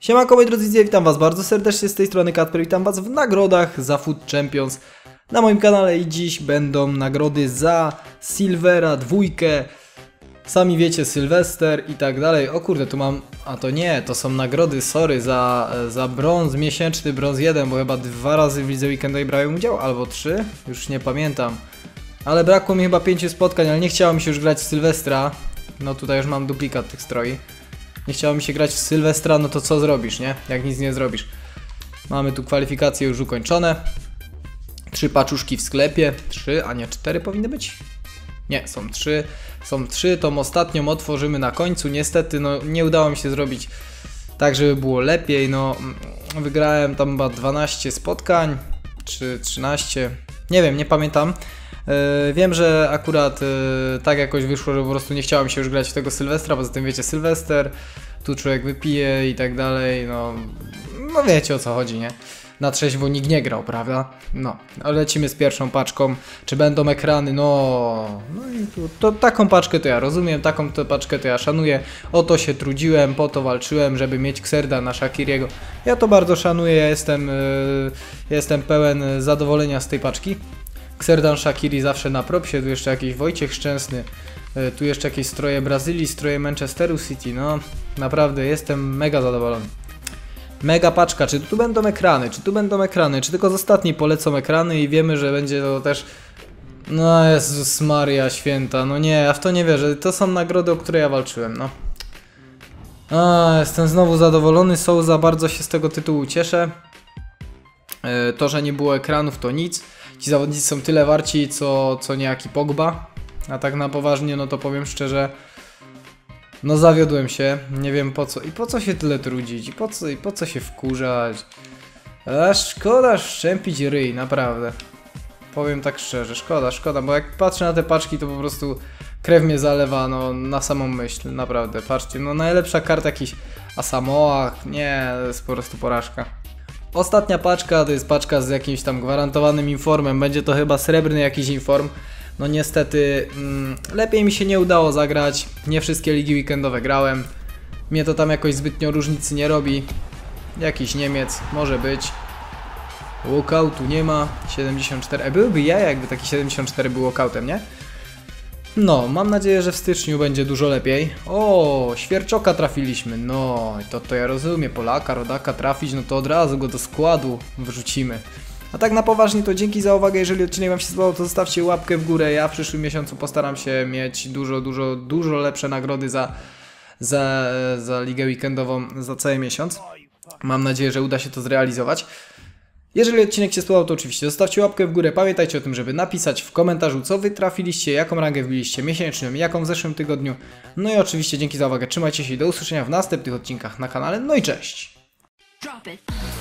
Siemanko moi drodzy, witam was bardzo serdecznie, z tej strony Kacper, witam was w nagrodach za Food Champions na moim kanale i dziś będą nagrody za Silvera, dwójkę, sami wiecie, Sylwester i tak dalej. O kurde, tu mam, a to nie, to są nagrody, sorry, za brąz miesięczny, brąz 1, bo chyba 2 razy w lidze weekendowej brałem udział, albo 3, już nie pamiętam. Ale brakło mi chyba 5 spotkań, ale nie chciało mi się już grać w Sylwestra. No tutaj już mam duplikat tych stroi. Nie chciało mi się grać w Sylwestra, no to co zrobisz, nie? Jak nic nie zrobisz. Mamy tu kwalifikacje już ukończone. 3 paczuszki w sklepie. 3, a nie 4 powinny być? Nie, są 3. Są 3, tą ostatnią otworzymy na końcu. Niestety, no nie udało mi się zrobić tak, żeby było lepiej. No, wygrałem tam chyba 12 spotkań, czy 13. Nie wiem, nie pamiętam. Wiem, że akurat tak jakoś wyszło, że po prostu nie chciałem się już grać w tego Sylwestra, poza tym wiecie, Sylwester, tu człowiek wypije i tak dalej, no wiecie o co chodzi, nie? Na trzeźwo nikt nie grał, prawda? No, ale lecimy z pierwszą paczką, czy będą ekrany, no i to taką paczkę to ja rozumiem, taką to paczkę to ja szanuję, o to się trudziłem, po to walczyłem, żeby mieć Xerda na Shakiriego, ja to bardzo szanuję, ja jestem pełen zadowolenia z tej paczki. Xerdan Shakiri zawsze na propsie, tu jeszcze jakiś Wojciech Szczęsny, tu jeszcze jakieś stroje Brazylii, stroje Manchesteru City, no naprawdę jestem mega zadowolony. Mega paczka, czy tu będą ekrany, czy tu będą ekrany, czy tylko z ostatniej polecą ekrany i wiemy, że będzie to też... No Jezus Maria Święta, no nie, ja w to nie wierzę, to są nagrody, o które ja walczyłem, no. Jestem znowu zadowolony, Souza, bardzo się z tego tytułu cieszę. To, że nie było ekranów, to nic. Ci zawodnicy są tyle warci, co niejaki Pogba. A tak na poważnie, no to powiem szczerze, no zawiodłem się. Nie wiem po co. I po co się tyle trudzić? I po co się wkurzać? A szkoda szczępić ryj, naprawdę. Powiem tak szczerze, szkoda, bo jak patrzę na te paczki, to po prostu krew mnie zalewa, no na samą myśl, naprawdę. Patrzcie, no najlepsza karta jakiś Asamoah, nie, to jest po prostu porażka. Ostatnia paczka to jest paczka z jakimś tam gwarantowanym informem, będzie to chyba srebrny jakiś inform. No niestety lepiej mi się nie udało zagrać, nie wszystkie ligi weekendowe grałem. Mnie to tam jakoś zbytnio różnicy nie robi. Jakiś Niemiec, może być. Walkoutu nie ma, 74, byłyby jaja jakby taki 74 był walkoutem, nie? No, mam nadzieję, że w styczniu będzie dużo lepiej. O, Świerczoka trafiliśmy, no to ja rozumiem, Polaka, Rodaka trafić, no to od razu go do składu wrzucimy. A tak na poważnie to dzięki za uwagę, jeżeli odcinek wam się spodobał, to zostawcie łapkę w górę, ja w przyszłym miesiącu postaram się mieć dużo lepsze nagrody za ligę weekendową za cały miesiąc. Mam nadzieję, że uda się to zrealizować. Jeżeli odcinek się spodobał, to oczywiście zostawcie łapkę w górę, pamiętajcie o tym, żeby napisać w komentarzu, co wy trafiliście, jaką rangę wbiliście miesięczną, jaką w zeszłym tygodniu. No i oczywiście dzięki za uwagę, trzymajcie się i do usłyszenia w następnych odcinkach na kanale, no i cześć!